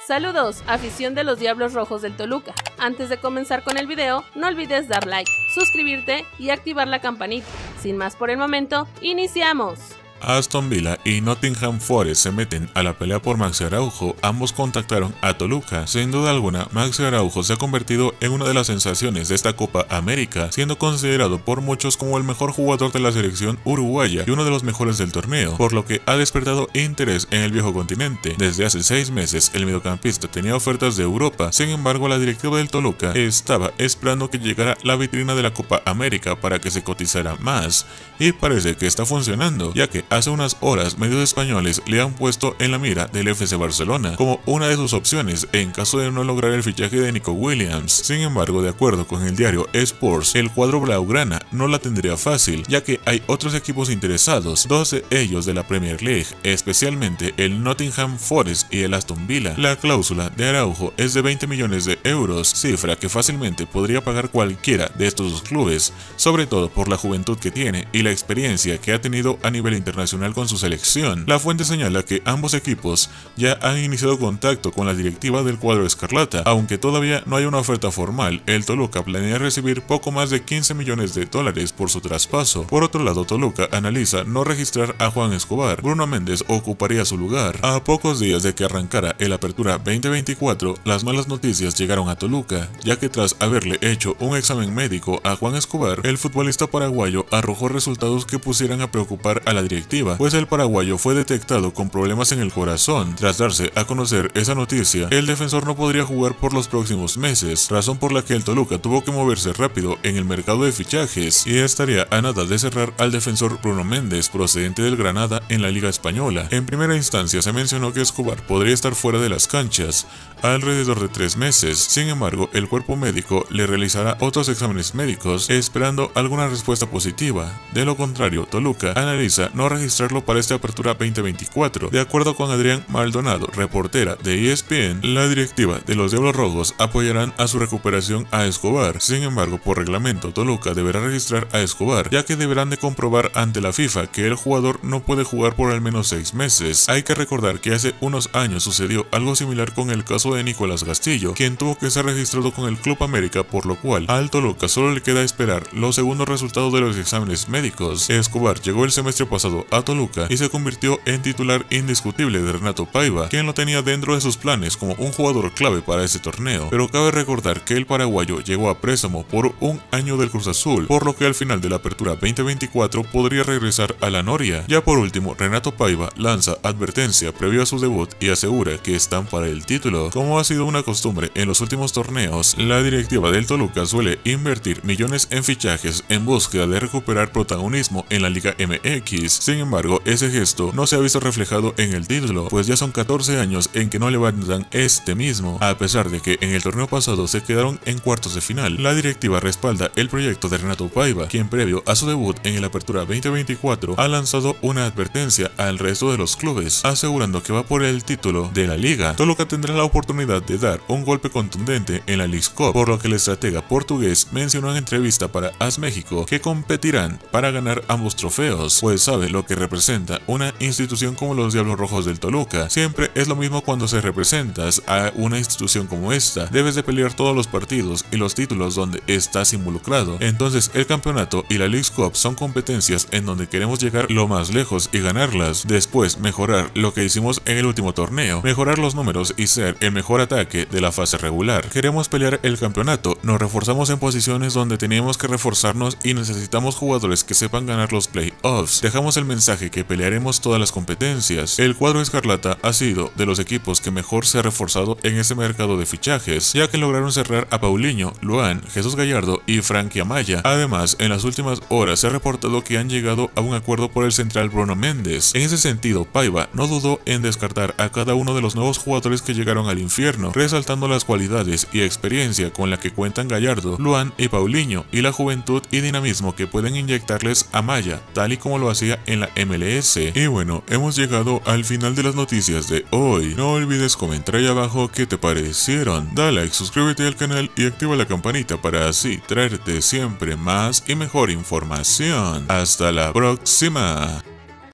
Saludos, afición de los Diablos Rojos del Toluca. Antes de comenzar con el video, no olvides dar like, suscribirte y activar la campanita. Sin más por el momento, ¡iniciamos! Aston Villa y Nottingham Forest se meten a la pelea por Maxi Araujo. Ambos contactaron a Toluca. Sin duda alguna, Maxi Araujo se ha convertido en una de las sensaciones de esta Copa América, siendo considerado por muchos como el mejor jugador de la selección uruguaya y uno de los mejores del torneo, por lo que ha despertado interés en el viejo continente. Desde hace 6 meses, el mediocampista tenía ofertas de Europa. Sin embargo, la directiva del Toluca estaba esperando que llegara la vitrina de la Copa América para que se cotizara más, y parece que está funcionando, ya que hace unas horas medios españoles le han puesto en la mira del FC Barcelona como una de sus opciones en caso de no lograr el fichaje de Nico Williams. Sin embargo, de acuerdo con el diario Sports, el cuadro blaugrana no la tendría fácil, ya que hay otros equipos interesados, 2 de ellos de la Premier League, especialmente el Nottingham Forest y el Aston Villa. La cláusula de Araujo es de 20 millones de euros, cifra que fácilmente podría pagar cualquiera de estos dos clubes, sobre todo por la juventud que tiene y la experiencia que ha tenido a nivel internacional con su selección. La fuente señala que ambos equipos ya han iniciado contacto con la directiva del cuadro escarlata, aunque todavía no hay una oferta formal. El Toluca planea recibir poco más de 15 millones de dólares por su traspaso. Por otro lado, Toluca analiza no registrar a Juan Escobar. Bruno Méndez ocuparía su lugar. A pocos días de que arrancara el Apertura 2024, las malas noticias llegaron a Toluca, ya que tras haberle hecho un examen médico a Juan Escobar, el futbolista paraguayo arrojó resultados que pusieran a preocupar a la directiva, pues el paraguayo fue detectado con problemas en el corazón. Tras darse a conocer esa noticia, el defensor no podría jugar por los próximos meses, razón por la que el Toluca tuvo que moverse rápido en el mercado de fichajes y estaría a nada de cerrar al defensor Bruno Méndez, procedente del Granada en la Liga Española. En primera instancia se mencionó que Escobar podría estar fuera de las canchas alrededor de 3 meses. Sin embargo, el cuerpo médico le realizará otros exámenes médicos esperando alguna respuesta positiva. De lo contrario, Toluca analiza no registrarlo para esta Apertura 2024. De acuerdo con Adrián Maldonado, reportera de ESPN, la directiva de los Diablos Rojos apoyarán a su recuperación a Escobar. Sin embargo, por reglamento, Toluca deberá registrar a Escobar, ya que deberán de comprobar ante la FIFA que el jugador no puede jugar por al menos 6 meses. Hay que recordar que hace unos años sucedió algo similar con el caso de Nicolás Castillo, quien tuvo que ser registrado con el Club América, por lo cual al Toluca solo le queda esperar los segundos resultados de los exámenes médicos. Escobar llegó el semestre pasado a Toluca y se convirtió en titular indiscutible de Renato Paiva, quien lo tenía dentro de sus planes como un jugador clave para ese torneo. Pero cabe recordar que el paraguayo llegó a préstamo por un año del Cruz Azul, por lo que al final de la Apertura 2024 podría regresar a la Noria. Ya por último, Renato Paiva lanza advertencia previo a su debut y asegura que están para el título. Como ha sido una costumbre en los últimos torneos, la directiva del Toluca suele invertir millones en fichajes en búsqueda de recuperar protagonismo en la Liga MX. Sin embargo, ese gesto no se ha visto reflejado en el título, pues ya son 14 años en que no levantan este mismo, a pesar de que en el torneo pasado se quedaron en cuartos de final. La directiva respalda el proyecto de Renato Paiva, quien previo a su debut en el Apertura 2024 ha lanzado una advertencia al resto de los clubes, asegurando que va por el título de la liga. Toluca tendrá la oportunidad de dar un golpe contundente en la Leagues Cup, por lo que el estratega portugués mencionó en entrevista para AS México que competirán para ganar ambos trofeos, pues sabe lo que representa una institución como los Diablos Rojos del Toluca. Siempre es lo mismo cuando se representas a una institución como esta, debes de pelear todos los partidos y los títulos donde estás involucrado. Entonces el campeonato y la Leagues Cup son competencias en donde queremos llegar lo más lejos y ganarlas. Después mejorar lo que hicimos en el último torneo, mejorar los números y ser el mejor ataque de la fase regular. Queremos pelear el campeonato, nos reforzamos en posiciones donde teníamos que reforzarnos y necesitamos jugadores que sepan ganar los playoffs. Dejamos el mensaje que pelearemos todas las competencias. El cuadro escarlata ha sido de los equipos que mejor se ha reforzado en este mercado de fichajes, ya que lograron cerrar a Paulinho, Luan, Jesús Gallardo y Frankie Amaya. Además, en las últimas horas se ha reportado que han llegado a un acuerdo por el central Bruno Méndez. En ese sentido, Paiva no dudó en descartar a cada uno de los nuevos jugadores que llegaron al infierno, resaltando las cualidades y experiencia con la que cuentan Gallardo, Luan y Paulinho, y la juventud y dinamismo que pueden inyectarles a Maya, tal y como lo hacía en la MLS. Y bueno, hemos llegado al final de las noticias de hoy. No olvides comentar ahí abajo qué te parecieron. Da like, suscríbete al canal y activa la campanita para así traerte siempre más y mejor información. Hasta la próxima.